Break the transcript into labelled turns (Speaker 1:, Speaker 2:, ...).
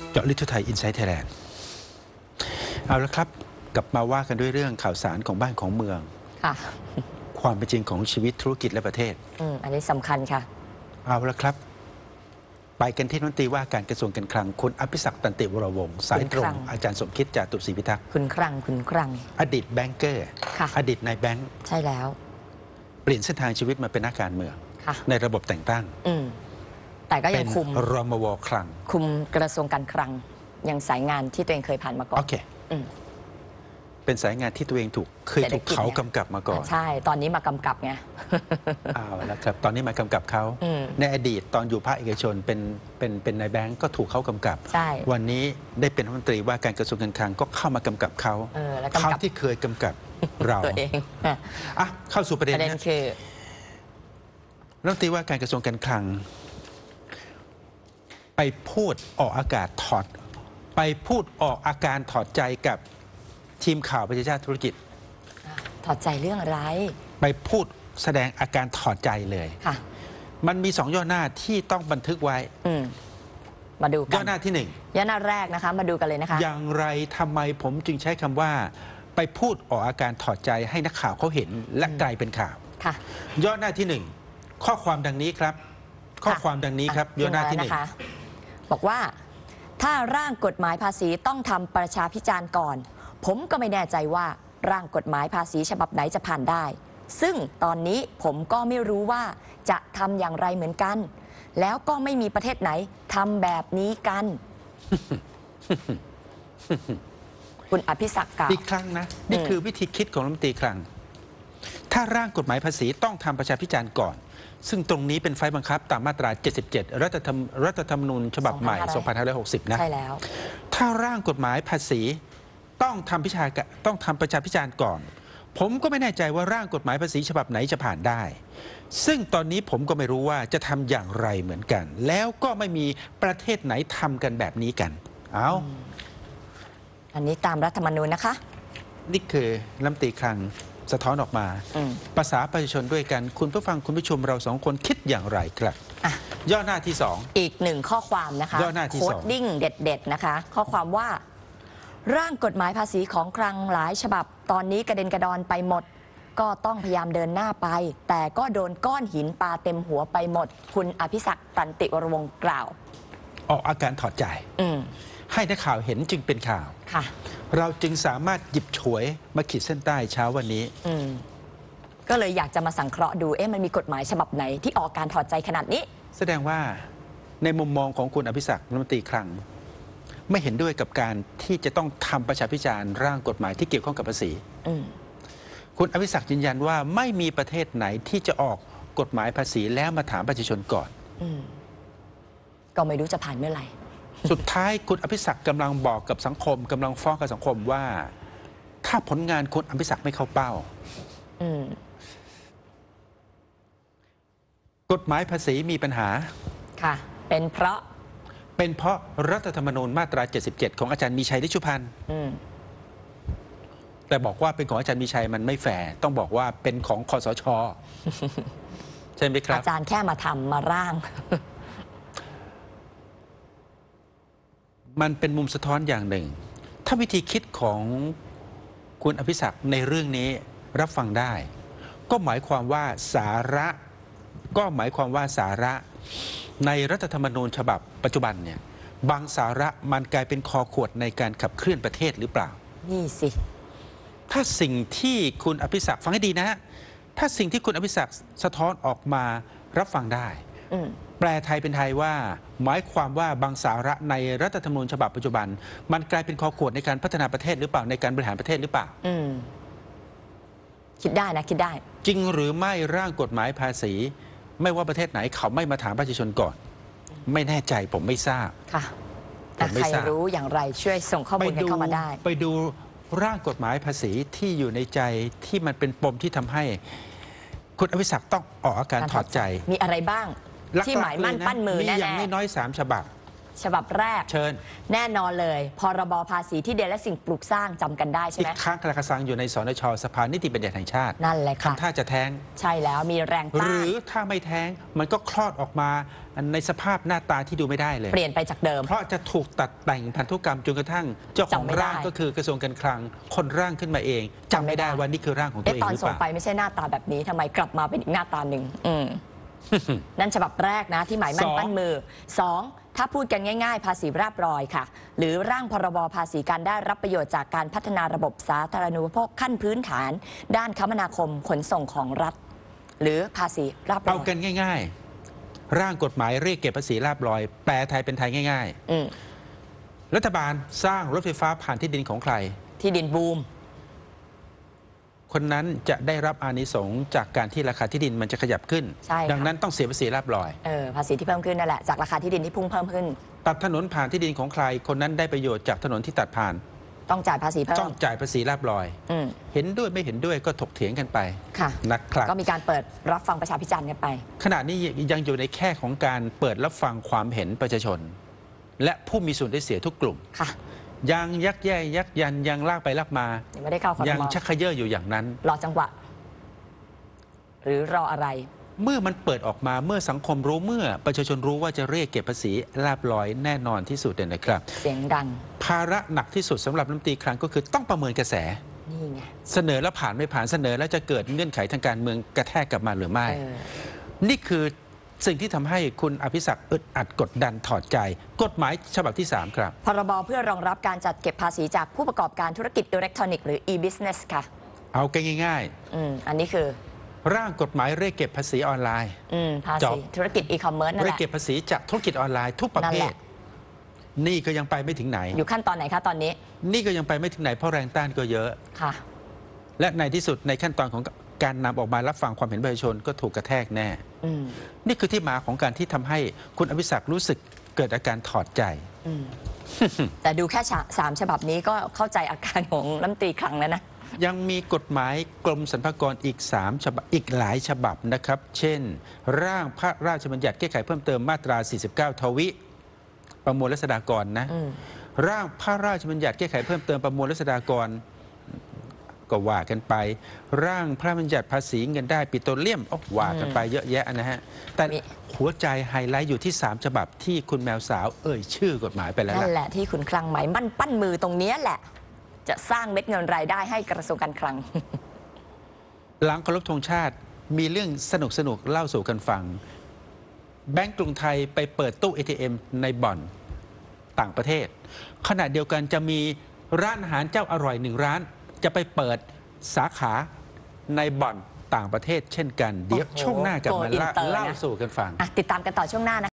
Speaker 1: เจาะลึกทั่วไทยอินไซต์ไทยแลนด์เอาละครับกลับมาว่ากันด้วยเรื่องข่าวสารของบ้านของเมือง
Speaker 2: ค่ะ
Speaker 1: ความเป็นจริงของชีวิตธุรกิจและประเทศ
Speaker 2: อันนี้สำคัญค่ะ
Speaker 1: เอาละครับไปกันที่รัฐมนตรีว่าการกระทรวงการคลังคุณอภิศักดิ์ตันติวรวงศ์สายตรงอาจารย์สมคิดจาตุศรีพิทักษ์
Speaker 2: คุณครัง
Speaker 1: อดีตแบงเกอร์อดีตนายแบงค์
Speaker 2: ใช่แล้ว
Speaker 1: เปลี่ยนเส้นทางชีวิตมาเป็นนักการเมืองในระบบแต่งตั้ง
Speaker 2: แต่ก็ยังคุม
Speaker 1: รมว.คลัง
Speaker 2: คุมกระทรวงการคลังยังสายงานที่ตัวเองเคยผ่านมาก่อน
Speaker 1: โอเคเป็นสายงานที่ตัวเองเคยถูกเขากำกับมาก่อน
Speaker 2: ใช่ตอนนี้มากำกับไง
Speaker 1: เอาละครับตอนนี้มากำกับเขาในอดีตตอนอยู่ภาคเอกชนเป็นนายแบงก์ก็ถูกเขากำกับวันนี้ได้เป็นรัฐมนตรีว่าการกระทรวงการคลังก็เข้ามากำกับเขาที่เคยกำกับเรา
Speaker 2: ตัวเอง
Speaker 1: เข้าสู่ประเด็น
Speaker 2: คือ
Speaker 1: รัฐมนตรีว่าการกระทรวงการคลังไปพูดออกอากาศอาการถอดใจกับทีมข่าวประชาชาติธุรกิจ
Speaker 2: ถอดใจเรื่องอะไร
Speaker 1: ไปพูดแสดงอาการถอดใจเลย
Speaker 2: ค่ะ
Speaker 1: มันมี2ย่อหน้าที่ต้องบันทึกไว้
Speaker 2: มาดูกัน
Speaker 1: ย่อหน้าที่1
Speaker 2: ย่อหน้าแรกนะคะมาดูกันเลยนะคะ
Speaker 1: อย่างไรทำไมผมจึงใช้คำว่าไปพูดออกอาการถอดใจให้นักข่าวเขาเห็นและกลายเป็นข่าว
Speaker 2: ค่ะ
Speaker 1: ย่อหน้าที่1ข้อความดังนี้ครับข้อความดังนี้ครับย่อหน้าที่
Speaker 2: 1บอกว่าถ้าร่างกฎหมายภาษีต้องทำประชาพิจารณ์ก่อนผมก็ไม่แน่ใจว่าร่างกฎหมายภาษีฉบับไหนจะผ่านได้ซึ่งตอนนี้ผมก็ไม่รู้ว่าจะทำอย่างไรเหมือนกันแล้วก็ไม่มีประเทศไหนทำแบบนี้กัน คุณอภิศักดิ์กล่าว
Speaker 1: อีกครั้งนะนี่คือวิธีคิดของรัฐมนตรีคลังถ้าร่างกฎหมายภาษีต้องทำประชาพิจารณ์ก่อนซึ่งตรงนี้เป็นไฟบังคับตามมาตรา 77 รัฐธรรมนูญฉบับใหม่ 2560 นะ
Speaker 2: ใช่แล้ว
Speaker 1: ถ้าร่างกฎหมายภาษีต้องทำประชาพิจารณ์ก่อนผมก็ไม่แน่ใจว่าร่างกฎหมายภาษีฉบับไหนจะผ่านได้ซึ่งตอนนี้ผมก็ไม่รู้ว่าจะทำอย่างไรเหมือนกันแล้วก็ไม่มีประเทศไหนทำกันแบบนี้กัน
Speaker 2: อันนี้ตามรัฐธรรมนูญนะคะ
Speaker 1: นี่คือรัฐมนตรีคลังสะท้อนออกมาภาษาประชาชนด้วยกันคุณผู้ฟังคุณผู้ชมเราสองคนคิดอย่างไรครับย่อหน้าที่2
Speaker 2: อีก1ข้อความนะคะ
Speaker 1: ย่อหน้าที่2โค
Speaker 2: ดดิ้งเด็ดๆนะคะข้อความว่าร่างกฎหมายภาษีของคลังหลายฉบับตอนนี้กระเด็นกระดอนไปหมดก็ต้องพยายามเดินหน้าไปแต่ก็โดนก้อนหินปาเต็มหัวไปหมดคุณอภิศักดิ์ตันติวรวงศ์กล่าว
Speaker 1: ออกอาการถอดใจให้นักข่าวเห็นจึงเป็นข่าว
Speaker 2: ค่ะ
Speaker 1: เราจึงสามารถหยิบฉวยมาขีดเส้นใต้เช้าวันนี้
Speaker 2: ก็เลยอยากจะมาสังเคราะห์ดูมันมีกฎหมายฉบับไหนที่ออกการถอดใจขนาดนี้
Speaker 1: แสดงว่าในมุมมองของคุณอภิศักดิ์รัฐมนตรีคลังไม่เห็นด้วยกับการที่จะต้องทำประชาพิจารณ์ร่างกฎหมายที่เกี่ยวข้องกับภาษีคุณอภิศักดิ์ยืนยันว่าไม่มีประเทศไหนที่จะออกกฎหมายภาษีแล้วมาถามประชาชนก่อน
Speaker 2: ก็ไม่รู้จะผ่านเมื่อไหร่
Speaker 1: สุดท้ายคุณอภิศักดิ์กำลังบอกกับสังคมกำลังฟ้องกับสังคมว่าถ้าผลงานคุณอภิศักดิ์ไม่เข้าเป้ากฎหมายภาษีมีปัญหา
Speaker 2: ค่ะเป็นเพราะ
Speaker 1: รัฐธรรมนูญมาตรา 77 ของอาจารย์มีชัยฤชุพันธ์แต่บอกว่าเป็นของอาจารย์มีชัยมันไม่แฟร์ต้องบอกว่าเป็นของคสช.ใช่ไหมครับ
Speaker 2: อาจารย์แค่มาทำมาร่าง
Speaker 1: มันเป็นมุมสะท้อนอย่างหนึ่งถ้าวิธีคิดของคุณอภิศักดิ์ในเรื่องนี้รับฟังได้ก็หมายความว่าสาระในรัฐธรรมนูญฉบับปัจจุบันเนี่ยบางสาระมันกลายเป็นคอขวดในการขับเคลื่อนประเทศหรือเปล่า
Speaker 2: นี่สิ
Speaker 1: ถ้าสิ่งที่คุณอภิศักดิ์ฟังให้ดีนะถ้าสิ่งที่คุณอภิศักดิ์สะท้อนออกมารับฟังได้แปลไทยเป็นไทยว่าหมายความว่าบางสาระในรัฐธรรมนูญฉบับปัจจุบันมันกลายเป็นคอขวดในการพัฒนาประเทศหรือเปล่าในการบริหารประเทศหรือเปล่า
Speaker 2: คิดได้นะคิดได้
Speaker 1: จริงหรือไม่ร่างกฎหมายภาษีไม่ว่าประเทศไหนเขาไม่มาถามประชาชนก่อนไม่แน่ใจผมไม่ทราบ
Speaker 2: ค่ะแต่ใครรู้อย่างไรช่วยส่งข้อมูลกันเข้ามาได้
Speaker 1: ไปดูร่างกฎหมายภาษีที่อยู่ในใจที่มันเป็นปมที่ทำให้คุณอภิศักดิ์ต้องออกอาการถอดใจ
Speaker 2: มีอะไรบ้างที่หมายมั่นปั้นมือแน่ๆ
Speaker 1: มีอย่างน้อย3 ฉบับ
Speaker 2: ฉบับแรก
Speaker 1: เชิญ
Speaker 2: แน่นอนเลยพรบภาษีที่ดินและสิ่งปลูกสร้างจำกันได้ใช่
Speaker 1: ที่
Speaker 2: ไหม
Speaker 1: ค้างคาราคาซังอยู่ในสนชสภานิติบัญญัติแห่งชาติ
Speaker 2: นั่นแหละค่ะ
Speaker 1: ทำท่าจะแท้ง
Speaker 2: ใช่แล้วมีแรง
Speaker 1: ห
Speaker 2: ต้า
Speaker 1: รื
Speaker 2: น
Speaker 1: อถ้าไม่แท้งมันก็คลอดออกมาในสภาพหน้าตาที่ดูไม่ได้เลย
Speaker 2: เปลี่ยนไปจากเดิม
Speaker 1: เพราะจะถูกตัดแต่งพันธุกรรมจนกระทั่งเจ้าของ
Speaker 2: จำไม่ได้
Speaker 1: ร่างก็คือกระทรวงการคลังคนร่างขึ้นมาเองจำไม่ได้ว่านี่คือร่างของตัวเอง
Speaker 2: ตอน
Speaker 1: หรือ
Speaker 2: ส่
Speaker 1: เป
Speaker 2: ง
Speaker 1: ล่า
Speaker 2: ไปไม่ใช่หน้าตาแบบนี้ทำไมกลับมาเป็นอีกหน้าตาหนึ่งนั่นฉบับแรกนะที่หมายมั่นปั้นมือ 2. ถ้าพูดกันง่ายๆ ภาษีราบรอยค่ะ หรือร่างพรบภาษีการได้รับประโยชน์จากการพัฒนาระบบสาธารณูปโภคขั้นพื้นฐาน ด้านคมนาคมขนส่งของรัฐ หรือภาษีราบร
Speaker 1: เอา
Speaker 2: อย
Speaker 1: กันง่ายๆ ร่างกฎหมายเรียกเก็บภาษีลาบลอย แปลไทยเป็นไทยง่าย
Speaker 2: อืม
Speaker 1: ๆ รัฐบาลสร้างรถไฟฟ้าผ่านที่ดินของใคร
Speaker 2: ที่ดินบูม
Speaker 1: คนนั้นจะได้รับอานิสงส์จากการที่ราคาที่ดินมันจะขยับขึ้น
Speaker 2: ใช่ค่ะ
Speaker 1: ดังนั้นต้องเสียภาษีลาบลอย
Speaker 2: ภาษีที่เพิ่มขึ้นนั่นแหละจากราคาที่ดินที่พุ่งเพิ่มขึ้น
Speaker 1: ตัดถนนผ่านที่ดินของใคร คนนั้นได้ประโยชน์จากถนนที่ตัดผ่าน
Speaker 2: ต้องจ่ายภาษีเพิ่
Speaker 1: ต้อ
Speaker 2: ม
Speaker 1: งจ่ายภาษีลาบลอย
Speaker 2: อืม
Speaker 1: เห็นด้วยไม่เห็นด้วยก็ถกเถียงกันไป
Speaker 2: ค่ะ
Speaker 1: นะครับ
Speaker 2: ก็มีการเปิดรับฟังประชาพิจารณ์กันไป
Speaker 1: ขณะนี้ยังอยู่ในแค่ของการเปิดรับฟังความเห็นประชาชน และผู้มีส่วนได้เสียทุกกลุ่ม
Speaker 2: ค่ะ
Speaker 1: ยังยักแย่ยักยันยังลากไปลากมา
Speaker 2: ยังไม่ได้เข้าคอร
Speaker 1: ยัง
Speaker 2: ม
Speaker 1: ชักเขย่ออยู่อย่างนั้น
Speaker 2: รอจังหวะ หรือรออะไร
Speaker 1: เมื่อมันเปิดออกมาเมื่อสังคมรู้เมื่อประชาชนรู้ว่าจะเรียกเก็บภาษีลาบลอยแน่นอนที่สุดเลยนะครับ
Speaker 2: เสียงดัง
Speaker 1: ภาระหนักที่สุดสำหรับรัฐมนตรีคลังก็คือต้องประเมินกระแส
Speaker 2: นี่ไง
Speaker 1: เสนอแล้วผ่านไม่ผ่านเสนอแล้วจะเกิดเงื่อนไขทางการเมืองกระแทกกลับมาหรือไม่
Speaker 2: เออ
Speaker 1: นี่คือสิ่งที่ทำให้คุณอภิศักดิ์อึดอัดกดดันถอดใจ กฎหมายฉบับที่ 3 ครับ
Speaker 2: พรบเพื่อรองรับการจัดเก็บภาษีจากผู้ประกอบการธุรกิจอิเล็กทรอนิกส์หรือ e-business ค่ะ
Speaker 1: เอากันง่าย
Speaker 2: อันนี้คือ
Speaker 1: ๆ ร่างกฎหมายเรียกเก็บภาษีออนไลน์
Speaker 2: ภา
Speaker 1: จ
Speaker 2: ษี
Speaker 1: บ
Speaker 2: ธุรกิจอีคอมเมิร์ซนั่น
Speaker 1: เรีย
Speaker 2: แห
Speaker 1: ก
Speaker 2: ละ
Speaker 1: เก็บภาษีจากธุรกิจออนไลน์ทุกประ
Speaker 2: นั่น
Speaker 1: เภ
Speaker 2: แห
Speaker 1: ท
Speaker 2: ละ
Speaker 1: นี่ก็ยังไปไม่ถึงไหน
Speaker 2: อยู่ขั้นตอนไหนคะตอนนี้
Speaker 1: นี่ก็ยังไปไม่ถึงไหนเพราะแรงต้านก็เยอะ
Speaker 2: ค่ะ
Speaker 1: และในที่สุดในขั้นตอนของการนำออกมารับฟังความเห็นประชาชนก็ถูกกระแทกแน่
Speaker 2: อืม
Speaker 1: นี่คือที่มาของการที่ทำให้คุณอภิศักดิ์รู้สึกเกิดอาการถอดใจ
Speaker 2: อืม แต่ดูแค่3ฉบับนี้ก็เข้าใจอาการของรัฐมนตรีคลังแล้วนะ
Speaker 1: ยังมีกฎหมายกรมสรรพากรอีก3ฉบับอีกหลายฉบับนะครับ เช่น ร่างพระราชบัญญัติแก้ไขเพิ่มเติมมาตรา 49 ทวิ ประมวลรัษฎากรนะ ร่างพระราชบัญญัติแก้ไขเพิ่มเติมประมวลรัษฎากรก็ว่ากันไป ร่างพระราชบัญญัติภาษีเงินได้ปิโตรเลียมว่ากันไปเยอะแยะนะฮะ แต่
Speaker 2: มี
Speaker 1: หัวใจไฮไลท์อยู่ที่ 3 ฉบับที่คุณแมวสาวเอ่ยชื่อกฎหมายไปแล้ว
Speaker 2: นั่
Speaker 1: ล่ะ
Speaker 2: นแหละที่คุณคลังหมายมั่นปั้นมือตรงเนี้ยแหละ จะสร้างเม็ดเงินรายได้ให้กระทรวงการคลัง
Speaker 1: หลังเคารพธงชาติมีเรื่องสนุกๆเล่าสู่กันฟัง แบงก์กรุงไทยไปเปิดตู้ ATM ในบ่อนต่างประเทศ ขณะเดียวกันจะมีร้านอาหารเจ้าอร่อย1 ร้าน จะไปเปิดสาขาในบ่อนต่างประเทศเช่นกัน เดี๋ยว
Speaker 2: โอ้โห
Speaker 1: ช่วงหน้ากลับมา
Speaker 2: โกอินเตอร์นะ
Speaker 1: เล่าสู่กันฟัง
Speaker 2: ติดตามกันต่อช่วงหน้านะ